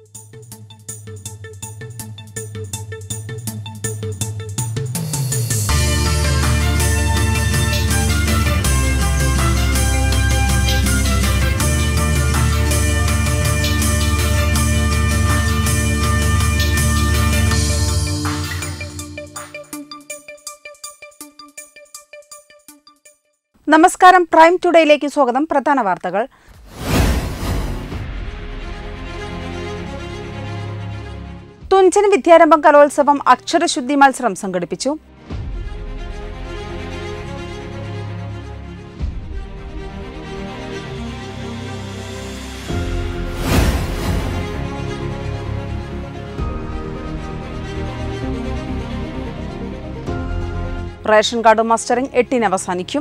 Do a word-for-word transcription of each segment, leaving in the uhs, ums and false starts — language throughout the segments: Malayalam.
നമസ്കാരം, പ്രൈം ടുഡേയിലേക്ക് സ്വാഗതം. പ്രധാന വാർത്തകൾ. തുഞ്ചൻ വിദ്യാരംഭം കലോത്സവം അക്ഷരശുദ്ധി മത്സരം സംഘടിപ്പിച്ചു. റേഷൻ കാർഡ് മസ്റ്ററിംഗ് എട്ടിന് അവസാനിക്കും.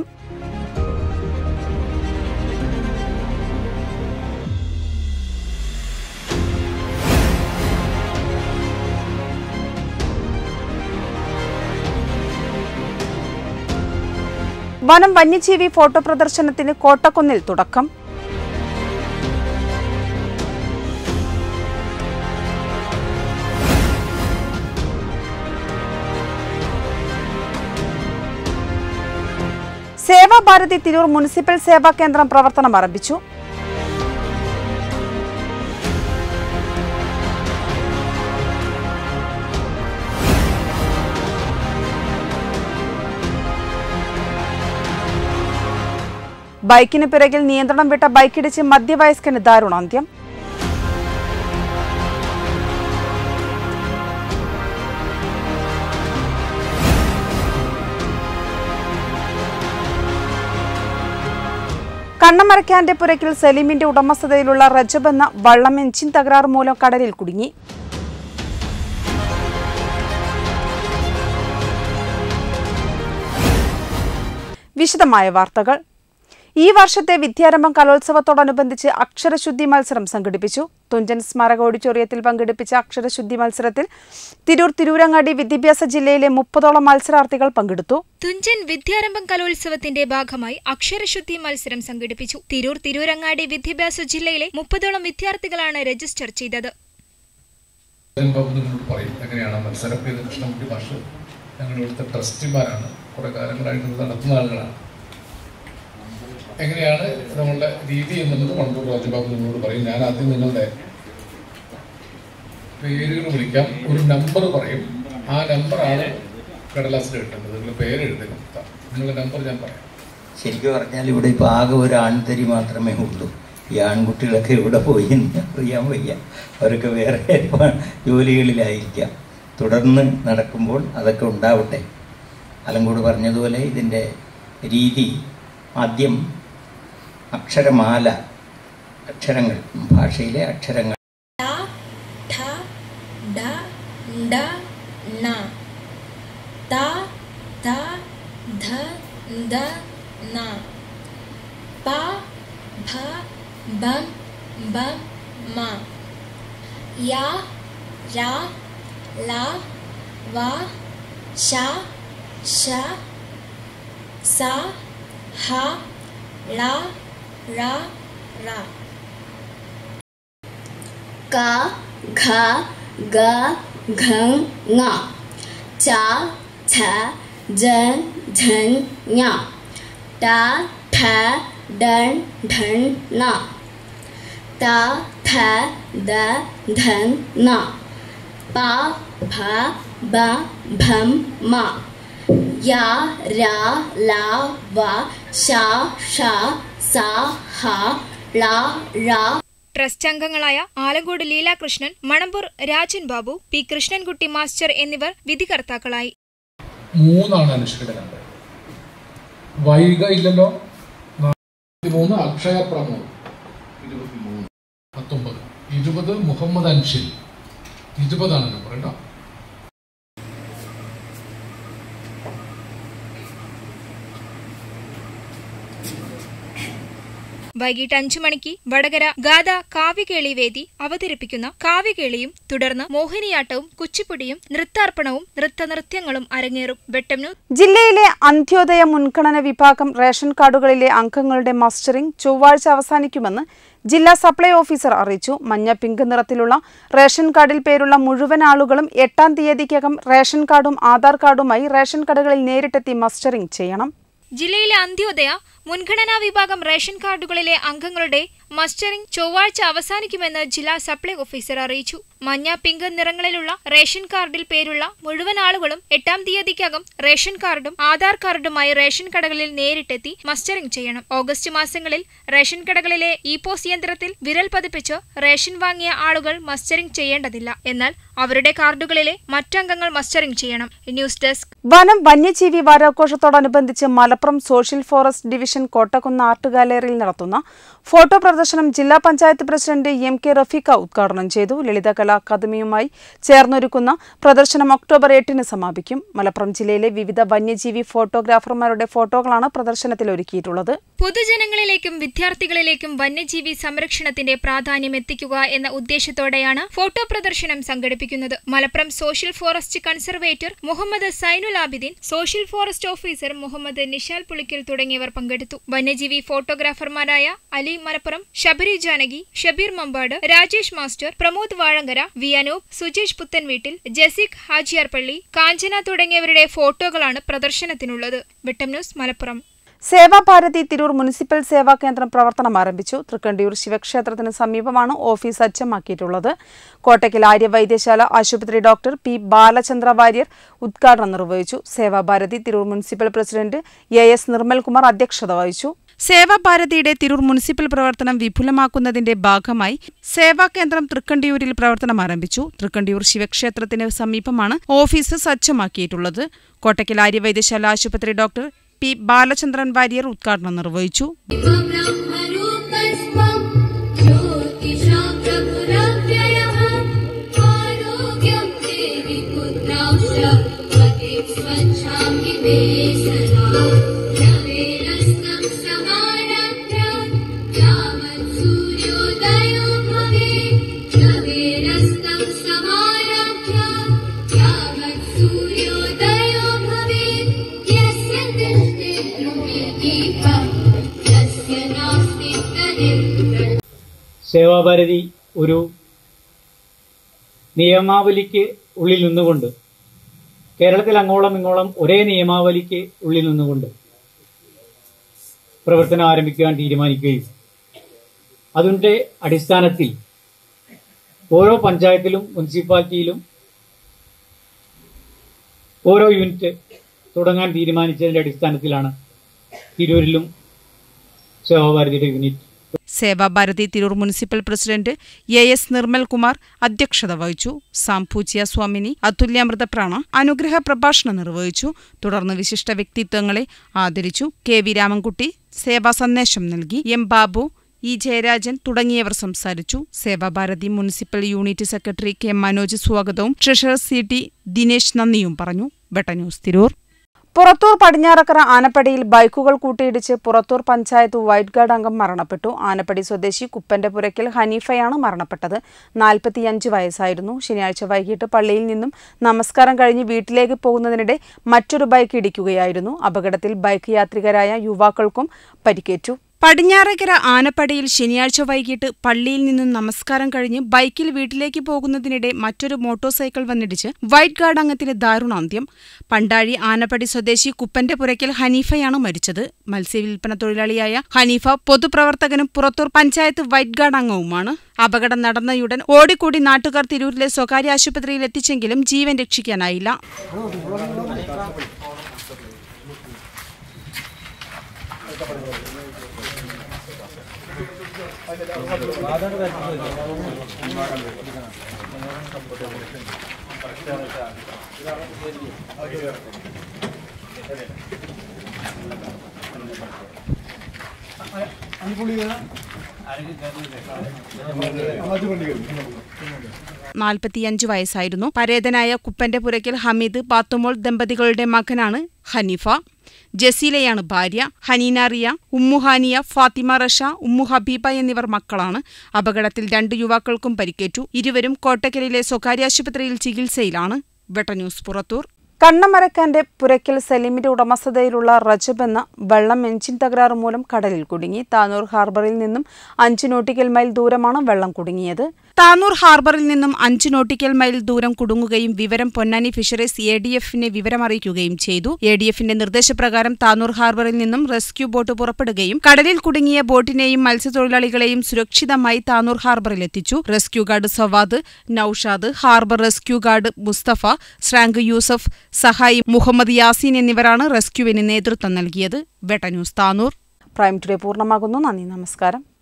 വനം വന്യജീവി ഫോട്ടോ പ്രദർശനത്തിന് കോട്ടക്കുന്നിൽ തുടക്കം. സേവാഭാരതി തിരൂർ മുനിസിപ്പൽ സേവാ കേന്ദ്രം പ്രവർത്തനം ആരംഭിച്ചു. ബൈക്കിന് പിറകിൽ നിയന്ത്രണം വിട്ട ബൈക്കിടിച്ച് മധ്യവയസ്കന് ദാരുണാന്ത്യം. കണ്ണമരക്കാന്റെ പുരയ്ക്കൽ സലീമിന്റെ ഉടമസ്ഥതയിലുള്ള റജബ് എന്ന വള്ളം എഞ്ചിൻ തകരാറ് മൂലം കടലിൽ കുടുങ്ങി. വിശദമായ വാർത്തകൾ. ഈ വർഷത്തെ വിദ്യാരംഭം കലോത്സവത്തോടനുബന്ധിച്ച് അക്ഷരശുദ്ധി മത്സരം സംഘടിപ്പിച്ചു. തുഞ്ചൻ സ്മാരക ഓഡിറ്റോറിയത്തിൽ പങ്കെടുപ്പിച്ച അക്ഷരശുദ്ധി മത്സരത്തിൽ തിരൂർ തിരൂരങ്ങാടി വിദ്യാഭ്യാസ ജില്ലയിലെ മുപ്പതോളം മത്സരാർത്ഥികൾ പങ്കെടുത്തു. തുഞ്ചൻ വിദ്യാരംഭം കലോത്സവത്തിന്റെ ഭാഗമായി അക്ഷരശുദ്ധി മത്സരം സംഘടിപ്പിച്ചു. തിരൂർ തിരൂരങ്ങാടി വിദ്യാഭ്യാസ ജില്ലയിലെ മുപ്പതോളം വിദ്യാർത്ഥികളാണ് രജിസ്റ്റർ ചെയ്തത്. എങ്ങനെയാണ് മത്സരം? കൃഷ്ണൻകുട്ടി മാഷ് ഞങ്ങളുടെ ഇവിടുത്തെ ട്രസ്റ്റിമാരാണ്, കുറെ കാലങ്ങളായിട്ട് നടത്തുന്ന ആളുകളാണ്. എങ്ങനെയാണ് നമ്മളുടെ രീതി എന്നുള്ളത് മൺപൂർ രാജബാബു നിങ്ങളോട് പറയും. ഞാൻ ആദ്യം നിങ്ങളുടെ പേരുകൾ വിളിക്കാം, ഒരു നമ്പർ പറയും. ആ നമ്പറാണ് കടലാസിൽ കിട്ടുന്നത്. നിങ്ങൾ പേര് എഴുതി കൊടുത്താൽ നിങ്ങളുടെ നമ്പർ ഞാൻ പറയാം. ശരിക്കും പറഞ്ഞാൽ ഇവിടെ ഇപ്പോൾ ആകെ ഒരു ആൺതരി മാത്രമേ ഉള്ളൂ. ഈ ആൺകുട്ടികളൊക്കെ ഇവിടെ പോയി അറിയാൻ വയ്യ. അവരൊക്കെ വേറെ ജോലികളിലായിരിക്കാം. തുടർന്ന് നടക്കുമ്പോൾ അതൊക്കെ ഉണ്ടാവട്ടെ. അലങ്കോട് പറഞ്ഞതുപോലെ ഇതിൻ്റെ രീതി ആദ്യം അക്ഷരമാല, അക്ഷരങ്ങൾ, ഭാഷയിലെ അക്ഷരങ്ങൾ. ला रा रा का घा गा घं ङा चा छ जन झन ञा टा ठ डन ढन ना ता थ द धन ना पा भ ब भम मा या रा ला वा ഷ ഷ സ ഹ ള ഴ. ട്രസ്റ്റ് അംഗങ്ങളായ ആലങ്കോട് ലീലാകൃഷ്ണൻ, മണമ്പൂർ രാജൻ ബാബു, പി കൃഷ്ണൻകുട്ടി മാസ്റ്റർ എന്നിവർ വിധികർത്താക്കളായി. മൂന്നാണ് അനുഷ്ഠിത നമ്പർ. വൈക ഇല്ലല്ലോ. മൂന്ന് അക്ഷയ പ്രമോദ്, ഇരുപത്തിമൂന്ന് പത്തൊമ്പത് ഇരുപത് മുഹമ്മദ് അൻഷിൽ, ഇരുപതാണ് നമ്പർ കേട്ടോ. വൈകിട്ട് അഞ്ചു മണിക്ക് വടകര ഗാഥ കാവ്യകേളി വേദി അവതരിപ്പിക്കുന്ന കാവ്യകേളിയും തുടർന്ന് മോഹിനിയാട്ടവും കുച്ചിപ്പുടിയും നൃത്താർപ്പണവും നൃത്തനൃത്യങ്ങളും അരങ്ങേറും. വെട്ടംനൂർ ജില്ലയിലെ അന്ത്യോദയ മുൻഗണന വിഭാഗം റേഷൻ കാർഡുകളിലെ അംഗങ്ങളുടെ മസ്റ്ററിംഗ് ചൊവ്വാഴ്ച അവസാനിക്കുമെന്ന് ജില്ലാ സപ്ലൈ ഓഫീസർ അറിയിച്ചു. മഞ്ഞ പിങ്ക് നിറത്തിലുള്ള റേഷൻ കാർഡിൽ പേരുള്ള മുഴുവൻ ആളുകളും എട്ടാം തീയതിക്കകം റേഷൻ കാർഡും ആധാർ കാർഡുമായി റേഷൻ കടകളിൽ നേരിട്ടെത്തി മസ്റ്ററിംഗ് ചെയ്യണം. ജില്ലയിലെ അന്ത്യോദയ മുൻഗണനാ വിഭാഗം റേഷൻ കാർഡുകളിലെ അംഗങ്ങളുടെ മസ്റ്ററിംഗ് ചൊവ്വാഴ്ച അവസാനിക്കുമെന്ന് ജില്ലാ സപ്ലൈ ഓഫീസർ അറിയിച്ചു. മഞ്ഞ പിങ്ക് നിറങ്ങളിലുള്ള റേഷൻ കാർഡിൽ പേരുള്ള മുഴുവൻ ആളുകളും എട്ടാം തീയതിക്കകം റേഷൻ കാർഡും ആധാർ കാർഡുമായി റേഷൻ കടകളിൽ നേരിട്ടെത്തി മസ്റ്ററിംഗ് ചെയ്യണം. ഓഗസ്റ്റ് മാസങ്ങളിൽ റേഷൻ കടകളിലെ ഇ പോസ് യന്ത്രത്തിൽ വിരൽ പതിപ്പിച്ച് റേഷൻ വാങ്ങിയ ആളുകൾ മസ്റ്ററിംഗ് ചെയ്യേണ്ടതില്ല. എന്നാൽ അവരുടെ കാർഡുകളിലെ മറ്റംഗങ്ങൾ മസ്റ്ററിംഗ് ചെയ്യണം. News desk. വനം വന്യജീവി വാരാഘോഷത്തോടനുബന്ധിച്ച് Malappuram social forest division Kottakkunnu art ഗാലറിയിൽ നടത്തുന്ന ഫോട്ടോ പ്രദർശനം ജില്ലാ panchayat president M K Rafeeqa ഉദ്ഘാടനം ചെയ്തു. ലളിതകലാ അക്കാദമിയുമായി ചേർന്നൊരുക്കുന്ന പ്രദർശനം ഒക്ടോബർ എട്ടിന് സമാപിക്കും. മലപ്പുറം ജില്ലയിലെ വിവിധ വന്യജീവി ഫോട്ടോഗ്രാഫർമാരുടെ ഫോട്ടോകളാണ് പ്രദർശനത്തിൽ ഒരുക്കിയിട്ടുള്ളത്. പൊതുജനങ്ങളിലേക്കും വിദ്യാർത്ഥികളിലേക്കും വന്യജീവി സംരക്ഷണത്തിന്റെ പ്രാധാന്യം എത്തിക്കുക എന്ന ഉദ്ദേശത്തോടെയാണ് ഫോട്ടോ പ്രദർശനം സംഘടിപ്പിക്കുന്നത്. Malappuram social forest conservator Muhammad Zainul Abideen, social forest officer Muhammad Nishal Pulikkal തുടങ്ങിയവർ പങ്കെടുത്തു. വന്യജീവി ഫോട്ടോഗ്രാഫർമാരായ അലി മലപ്പുറം, ശബരി ജാനകി, ഷബീർ മമ്പാട്, രാജേഷ് മാസ്റ്റർ, പ്രമോദ് വാഴങ്കര, വി അനൂപ്, സുജേഷ് പുത്തൻവീട്ടിൽ, ജസീഖ് ഹാജിയാർപള്ളി, കാഞ്ചന തുടങ്ങിയവരുടെ ഫോട്ടോകളാണ് പ്രദർശനത്തിനുള്ളത്. വെട്ടം ന്യൂസ് മലപ്പുറം. സേവാഭാരതി തിരൂർ മുനിസിപ്പൽ സേവാ കേന്ദ്രം പ്രവർത്തനം ആരംഭിച്ചു. തൃക്കണ്ടിയൂർ ശിവക്ഷേത്രത്തിന് സമീപമാണ് ഓഫീസ് സജ്ജമാക്കിയിട്ടുള്ളത്. കോട്ടയ്ക്കൽ ആര്യവൈദ്യശാല ആശുപത്രി ഡോക്ടർ പി ബാലചന്ദ്ര വാര്യർ ഉദ്ഘാടനം നിർവഹിച്ചു. Sevabharathi Tirur municipal president A S Nirmalkumar അധ്യക്ഷത വഹിച്ചു. സേവാഭാരതിയുടെ തിരൂർ മുനിസിപ്പൽ പ്രവർത്തനം വിപുലമാക്കുന്നതിന്റെ ഭാഗമായി സേവാകേന്ദ്രം തൃക്കണ്ടിയൂരിൽ പ്രവർത്തനം ആരംഭിച്ചു. തൃക്കണ്ടിയൂർ ശിവക്ഷേത്രത്തിന് സമീപമാണ് ഓഫീസ് സജ്ജമാക്കിയിട്ടുള്ളത്. കോട്ടയ്ക്കൽ ആര്യവൈദ്യശാല ആശുപത്രി ഡോക്ടർ പി ബാലചന്ദ്രൻ വാര്യർ ഉദ്ഘാടനം നിർവഹിച്ചു. സേവാഭാരതി ഒരു നിയമാവലിക്ക് ഉള്ളിൽ നിന്നുകൊണ്ട്, കേരളത്തിൽ അങ്ങോളം ഇങ്ങോളം ഒരേ നിയമാവലിക്ക് ഉള്ളിൽ നിന്നുകൊണ്ട് പ്രവർത്തനം ആരംഭിക്കുവാൻ തീരുമാനിക്കുകയും അതിന്റെ അടിസ്ഥാനത്തിൽ ഓരോ പഞ്ചായത്തിലും മുനിസിപ്പാലിറ്റിയിലും ഓരോ യൂണിറ്റ് തുടങ്ങാൻ തീരുമാനിച്ചതിന്റെ അടിസ്ഥാനത്തിലാണ് തിരൂരിലും സേവാഭാരതിയുടെ unit. Sevabharathi Tirur municipal president A S Nirmalkumar അധ്യക്ഷത വഹിച്ചു. സാംപൂജ്യ സ്വാമിനി അതുല്യാമൃതപ്രാണ അനുഗ്രഹ പ്രഭാഷണം നിർവഹിച്ചു. തുടർന്ന് വിശിഷ്ട വ്യക്തിത്വങ്ങളെ ആദരിച്ചു. കെ വി രാമൻകുട്ടി സേവാ സന്ദേശം നൽകി. എം ബാബു, ഇ ജയരാജൻ തുടങ്ങിയവർ സംസാരിച്ചു. Sevabharathi municipal unit secretary K Manoj സ്വാഗതവും ട്രഷറർ സി ടി ദിനേശ് നന്ദിയും പറഞ്ഞു. വെട്ട ന്യൂസ് തിരൂർ. പുറത്തൂർ പടിഞ്ഞാറക്കര ആനപ്പടിയിൽ ബൈക്കുകൾ കൂട്ടിയിടിച്ച് പുറത്തൂർ പഞ്ചായത്ത് വൈറ്റ് ഗാർഡ് അംഗം മരണപ്പെട്ടു. ആനപ്പടി സ്വദേശി കുപ്പന്റെ പുരയ്ക്കൽ ഹനീഫയാണ് മരണപ്പെട്ടത്. നാൽപ്പത്തിയഞ്ച് വയസ്സായിരുന്നു. ശനിയാഴ്ച വൈകിട്ട് പള്ളിയിൽ നിന്നും നമസ്കാരം കഴിഞ്ഞ് വീട്ടിലേക്ക് പോകുന്നതിനിടെ മറ്റൊരു ബൈക്ക് ഇടിക്കുകയായിരുന്നു. അപകടത്തിൽ ബൈക്ക് യാത്രികരായ യുവാക്കൾക്കും പരിക്കേറ്റു. പടിഞ്ഞാറക്കര ആനപ്പടിയിൽ ശനിയാഴ്ച വൈകിട്ട് പള്ളിയിൽ നിന്നും നമസ്കാരം കഴിഞ്ഞ് ബൈക്കിൽ വീട്ടിലേക്ക് പോകുന്നതിനിടെ മറ്റൊരു മോട്ടോർ സൈക്കിൾ വന്നിടിച്ച് വൈറ്റ് ഗാർഡ് അംഗത്തിന് ദാരുണാന്ത്യം. പണ്ടാഴി ആനപ്പടി സ്വദേശി കുപ്പന്റെ പുരയ്ക്കൽ ഹനീഫയാണ് മരിച്ചത്. മത്സ്യവില്പന തൊഴിലാളിയായ ഹനീഫ പൊതുപ്രവർത്തകനും പുറത്തൂർ പഞ്ചായത്ത് വൈറ്റ് ഗാർഡ് അംഗവുമാണ്. അപകടം നടന്നയുടൻ ഓടിക്കൂടി നാട്ടുകാർ തിരൂരിലെ സ്വകാര്യ ആശുപത്രിയിൽ എത്തിച്ചെങ്കിലും ജീവൻ രക്ഷിക്കാനായില്ല. നാൽപ്പത്തിയഞ്ച് വയസ്സായിരുന്നു. പരേതനായ കുപ്പന്റെ പുരയ്ക്കൽ ഹമീദ് പാത്തുമോൾ ദമ്പതികളുടെ മകനാണ് ഹനീഫ. ജസീലയാണ് ഭാര്യ. ഹനീന റിയ, ഉമ്മു ഹാനിയ, ഫാത്തിമ റഷ, ഉമ്മു ഹബീബ എന്നിവർ മക്കളാണ്. അപകടത്തിൽ രണ്ട് യുവാക്കൾക്കും പരിക്കേറ്റു. ഇരുവരും കോട്ടക്കലിലെ സ്വകാര്യ ആശുപത്രിയിൽ ചികിത്സയിലാണ്. വെട്ട ന്യൂസ് പുറത്തൂർ. കണ്ണമരക്കാന്റെ പുരയ്ക്കൽ സലീമിന്റെ ഉടമസ്ഥതയിലുള്ള റജബ് എന്ന വെള്ളം എഞ്ചിൻ തകരാറ് മൂലം കടലിൽ കുടുങ്ങി. താനൂർ ഹാർബറിൽ നിന്നും അഞ്ച് നോട്ടിക്കൽ മൈൽ ദൂരമാണ് വെള്ളം കുടുങ്ങിയത്. താനൂർ ഹാർബറിൽ നിന്നും അഞ്ച് നോട്ടിക്കൽ മൈൽ ദൂരം കുടുങ്ങുകയും വിവരം പൊന്നാനി ഫിഷറീസ് എ ഡി എഫിനെ വിവരമറിയിക്കുകയും ചെയ്തു. എ ഡി എഫിന്റെ നിർദ്ദേശപ്രകാരം താനൂർ ഹാർബറിൽ നിന്നും റെസ്ക്യൂ ബോട്ട് പുറപ്പെടുകയും കടലിൽ കുടുങ്ങിയ ബോട്ടിനെയും മത്സ്യത്തൊഴിലാളികളെയും സുരക്ഷിതമായി താനൂർ ഹാർബറിലെത്തിച്ചു. Rescue guard Sawad, Naushad, harbour rescue guard Musthafa, ശ്രാങ്ക് യൂസഫ്, സഹായി മുഹമ്മദ് യാസീൻ എന്നിവരാണ് റെസ്ക്യൂവിന് നേതൃത്വം നൽകിയത്. വെട്ട ന്യൂസ് താനൂർ. പ്രൈം ടുഡേ പൂർണ്ണമാകുന്നു. നന്ദി, നമസ്കാരം.